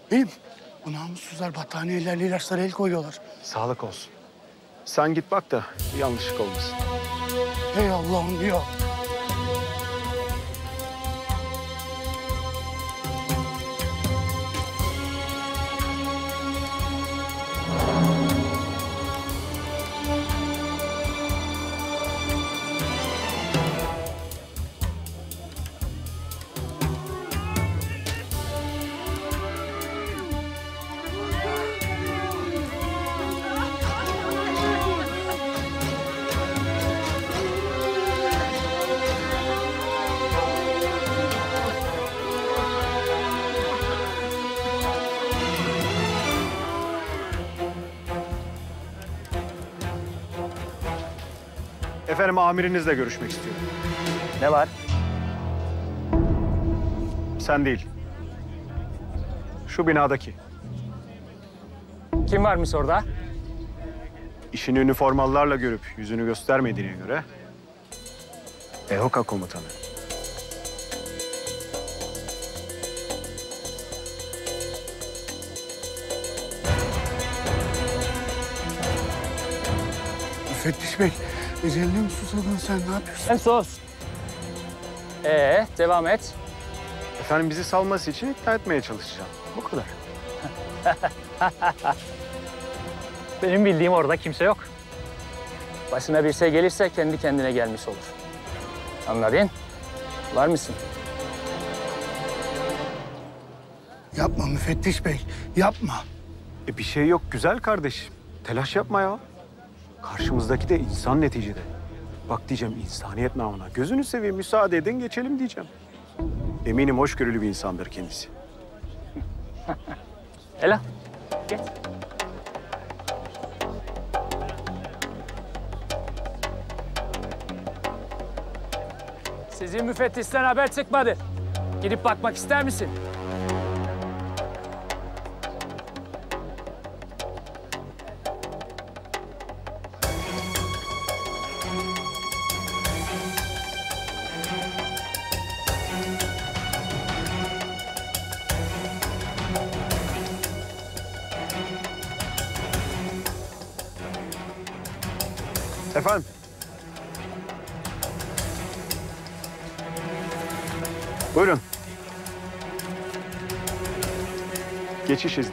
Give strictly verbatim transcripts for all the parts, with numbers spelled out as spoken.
Beyim, bu namussuzlar battaniyelerle ilaçlara el koyuyorlar. Sağlık olsun. Sen git bak da bir yanlışlık olmasın. Ey Allah'ım ya. Efendim amirinizle görüşmek istiyorum. Ne var? Sen değil. Şu binadaki. Kim varmış orada? İşini üniformalılarla görüp yüzünü göstermediğine göre E H O K A komutanı. Müfettiş Bey, eceline mi susadın sen? Ne yapıyorsun? Sen sus. Ee, devam et. Efendim bizi salması için ikna etmeye çalışacağım. Bu kadar. Benim bildiğim orada kimse yok. Başına bir şey gelirse kendi kendine gelmiş olur. Anladın? Var mısın? Yapma müfettiş bey, yapma. E bir şey yok güzel kardeşim. Telaş yapma ya. Karşımızdaki de insan neticede. Bak diyeceğim insaniyet namına. Gözünü seveyim müsaade edin geçelim diyeceğim. Eminim hoşgörülü bir insandır kendisi. Ela, geç. Sizin müfettişten haber çıkmadı. Gidip bakmak ister misin? Efendim? Buyurun. Geçiş izni.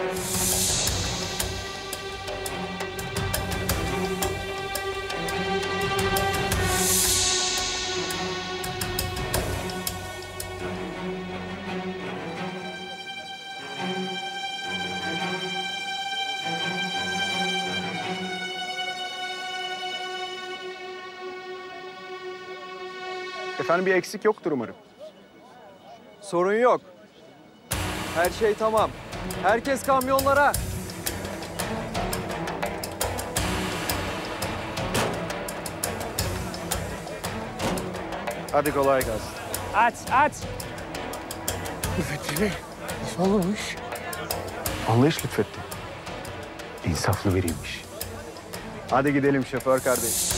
Efendim bir eksik yoktur umarım. Sorun yok. Her şey tamam. Herkes kamyonlara. Hadi kolay gelsin. Aç, aç. Müfettiş bey, nasıl olur bu iş? Anlayış lütfetti. İnsaflı biriymiş. Hadi gidelim şoför kardeş.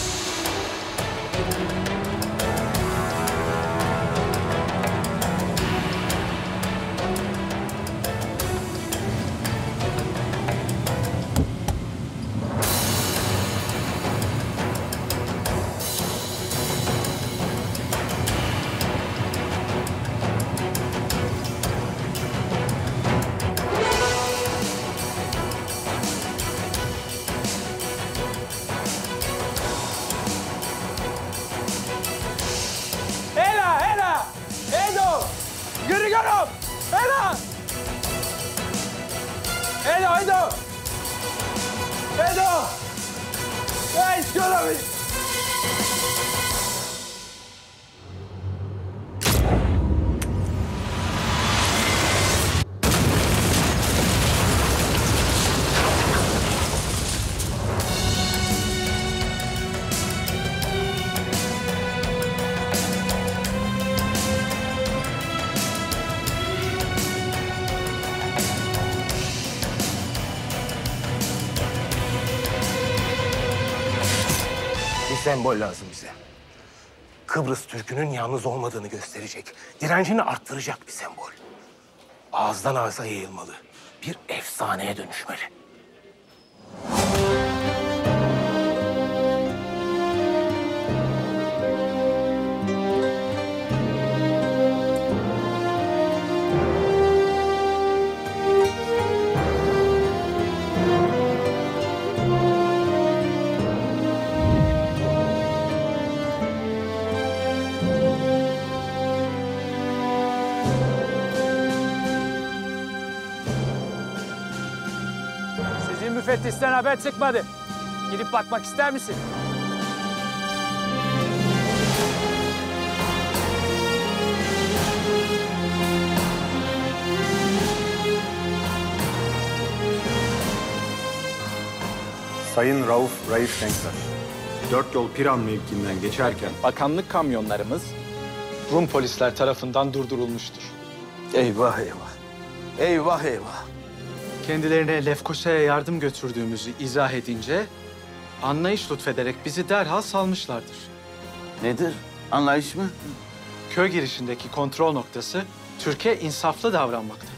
Ela, Ela! Edo! Gırgırım! Ela! Edo, Edo! Edo! Hey, şöyle. Bir sembol lazım bize. Kıbrıs Türk'ünün yalnız olmadığını gösterecek, direncini arttıracak bir sembol. ağızdan ağza yayılmalı. Bir efsaneye dönüşmeli. Sizin müfettişten haber çıkmadı. Gidip bakmak ister misin? Sayın Rauf Raif Denktaş, dört yol Piran mevkiinden geçerken Bakanlık kamyonlarımız Rum polisler tarafından durdurulmuştur. Eyvah eyvah. Eyvah eyvah. Kendilerine Lefkoşa'ya yardım götürdüğümüzü izah edince anlayış lütfederek bizi derhal salmışlardır. Nedir? Anlayış mı? Köy girişindeki kontrol noktası Türkiye insaflı davranmaktadır.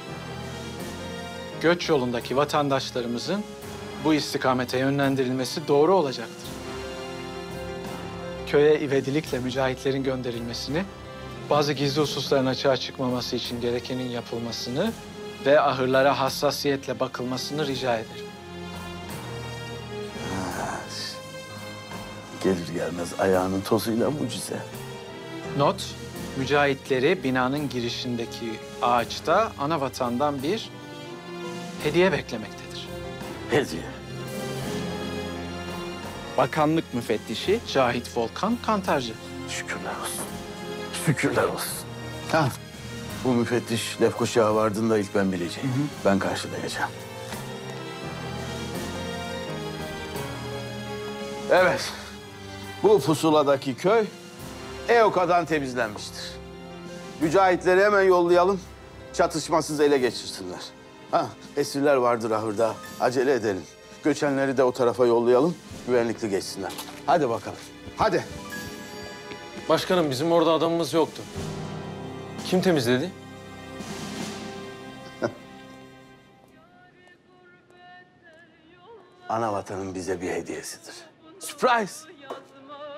Göç yolundaki vatandaşlarımızın bu istikamete yönlendirilmesi doğru olacaktır. Köye ivedilikle mücahitlerin gönderilmesini, bazı gizli hususların açığa çıkmaması için gerekenin yapılmasını ve ahırlara hassasiyetle bakılmasını rica ederim. Gelir gelmez ayağının tozuyla mucize. Not, mücahitleri binanın girişindeki ağaçta ana vatandan bir hediye beklemektedir. Hediye. Bakanlık müfettişi Cahit Volkan Kantarcı. Şükürler olsun. Şükürler olsun. Ha, bu müfettiş Lefkoşa'ya vardığında ilk ben bileceğim. Hı hı. Ben karşılayacağım. Evet. Bu pusuladaki köy Eoka'dan temizlenmiştir. Mücahitleri hemen yollayalım. Çatışmasız ele geçirsinler. Ha, esirler vardır ahırda. Acele edelim. Göçenleri de o tarafa yollayalım. Güvenlikli geçsinler. Hadi bakalım. Hadi. Başkanım bizim orada adamımız yoktu. Kim temizledi? Ana vatanın bize bir hediyesidir. Surprise!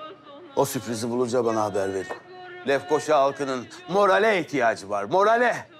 O sürprizi bulunca bana haber verin. Lefkoşa halkının morale ihtiyacı var, morale.